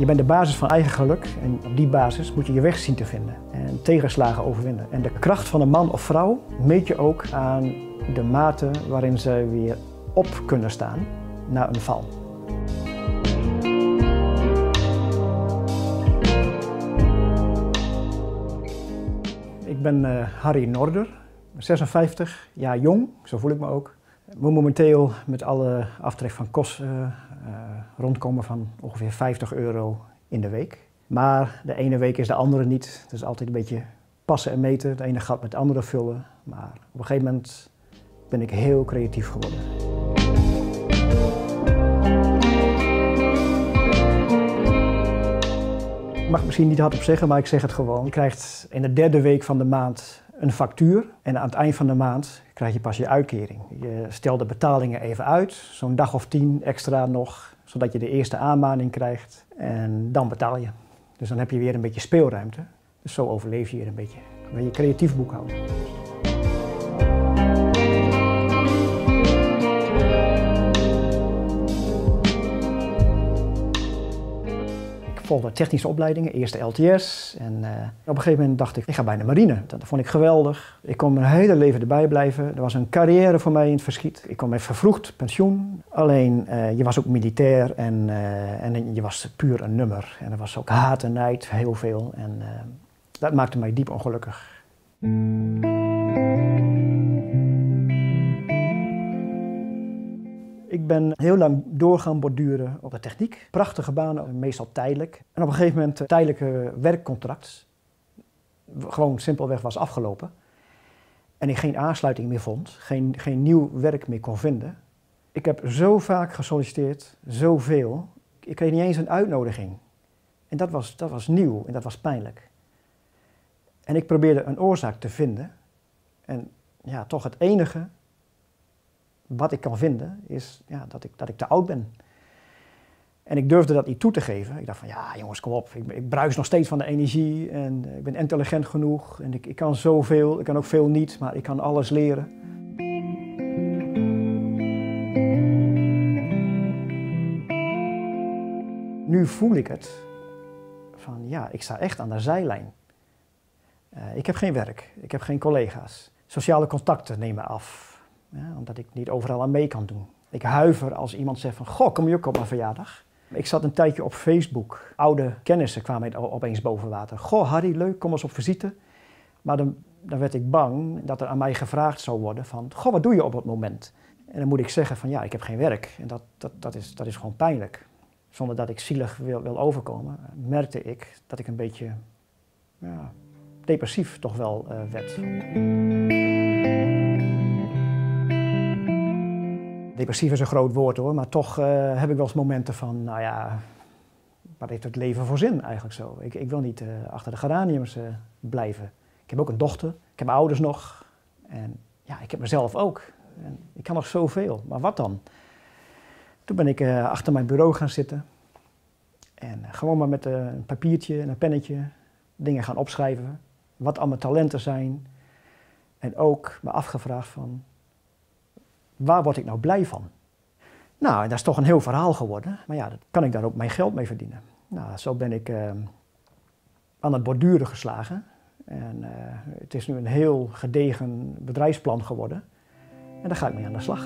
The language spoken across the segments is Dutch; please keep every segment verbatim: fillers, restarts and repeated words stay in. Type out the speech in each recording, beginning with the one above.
Je bent de basis van eigen geluk en op die basis moet je je weg zien te vinden en tegenslagen overwinnen. En de kracht van een man of vrouw meet je ook aan de mate waarin ze weer op kunnen staan na een val. Ik ben uh, Harry Norder, zesenvijftig, jaar jong, zo voel ik me ook. Ik moet momenteel met alle aftrek van kosten uh, uh, rondkomen van ongeveer vijftig euro in de week. Maar de ene week is de andere niet. Het is altijd een beetje passen en meten. Het ene gat met het andere vullen. Maar op een gegeven moment ben ik heel creatief geworden. Ik mag het misschien niet hardop zeggen, maar ik zeg het gewoon. Je krijgt in de derde week van de maand een factuur en aan het eind van de maand krijg je pas je uitkering. Je stelt de betalingen even uit, zo'n dag of tien extra nog, zodat je de eerste aanmaning krijgt en dan betaal je. Dus dan heb je weer een beetje speelruimte. Dus zo overleef je weer een beetje. Dan ben je creatief boekhouden. Ik volgde technische opleidingen, eerst de L T S en uh, op een gegeven moment dacht ik, ik ga bij de marine. Dat vond ik geweldig. Ik kon mijn hele leven erbij blijven. Er was een carrière voor mij in het verschiet. Ik kon met vervroegd pensioen. Alleen, uh, je was ook militair en, uh, en je was puur een nummer. En er was ook haat en nijd, heel veel. En uh, dat maakte mij diep ongelukkig. Ik ben heel lang door gaan borduren op de techniek. Prachtige banen, meestal tijdelijk. En op een gegeven moment een tijdelijke werkcontract. Gewoon simpelweg was afgelopen. En ik geen aansluiting meer vond. Geen, geen nieuw werk meer kon vinden. Ik heb zo vaak gesolliciteerd, zoveel. Ik kreeg niet eens een uitnodiging. En dat was, dat was nieuw en dat was pijnlijk. En ik probeerde een oorzaak te vinden. En ja, toch het enige wat ik kan vinden is ja, dat, ik, dat ik te oud ben. En ik durfde dat niet toe te geven. Ik dacht van ja jongens, kom op, ik, ik bruis nog steeds van de energie en ik ben intelligent genoeg en ik, ik kan zoveel, ik kan ook veel niet, maar ik kan alles leren. Nu voel ik het van ja, ik sta echt aan de zijlijn. Uh, ik heb geen werk, ik heb geen collega's. Sociale contacten nemen af. Ja, omdat ik niet overal aan mee kan doen. Ik huiver als iemand zegt van, goh, kom je ook op mijn verjaardag? Ik zat een tijdje op Facebook. Oude kennissen kwamen opeens boven water. Goh, Harry, leuk, kom eens op visite. Maar dan, dan werd ik bang dat er aan mij gevraagd zou worden van, goh, wat doe je op het moment? En dan moet ik zeggen van, ja, ik heb geen werk. En dat, dat, dat, is, dat is gewoon pijnlijk. Zonder dat ik zielig wil, wil overkomen, merkte ik dat ik een beetje ja, depressief toch wel uh, werd. Depressief is een groot woord hoor, maar toch uh, heb ik wel eens momenten van, nou ja, wat heeft het leven voor zin eigenlijk zo? Ik, ik wil niet uh, achter de geraniums uh, blijven. Ik heb ook een dochter, ik heb ouders nog en ja, ik heb mezelf ook. En ik kan nog zoveel, maar wat dan? Toen ben ik uh, achter mijn bureau gaan zitten en uh, gewoon maar met uh, een papiertje en een pennetje dingen gaan opschrijven. Wat al mijn talenten zijn en ook me afgevraagd van, waar word ik nou blij van? Nou, en dat is toch een heel verhaal geworden. Maar ja, dan kan ik daar ook mijn geld mee verdienen. Nou, zo ben ik uh, aan het borduren geslagen. En uh, het is nu een heel gedegen bedrijfsplan geworden. En daar ga ik mee aan de slag.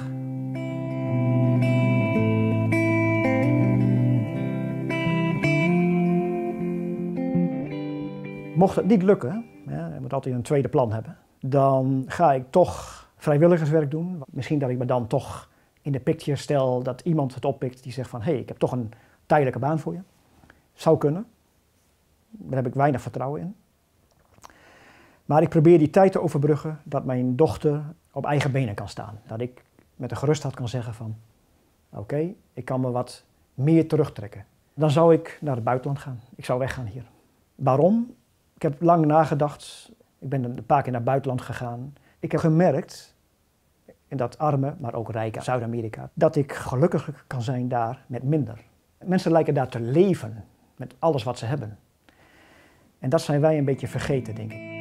Mocht het niet lukken, ja, je moet altijd een tweede plan hebben, dan ga ik toch vrijwilligerswerk doen. Misschien dat ik me dan toch in de picture stel dat iemand het oppikt die zegt van hé, hey, ik heb toch een tijdelijke baan voor je. Zou kunnen. Daar heb ik weinig vertrouwen in. Maar ik probeer die tijd te overbruggen dat mijn dochter op eigen benen kan staan. Dat ik met een gerustheid kan zeggen van oké, okay, ik kan me wat meer terugtrekken. Dan zou ik naar het buitenland gaan. Ik zou weggaan hier. Waarom? Ik heb lang nagedacht. Ik ben een paar keer naar het buitenland gegaan. Ik heb gemerkt, in dat arme, maar ook rijke Zuid-Amerika, dat ik gelukkiger kan zijn daar met minder. Mensen lijken daar te leven met alles wat ze hebben. En dat zijn wij een beetje vergeten, denk ik.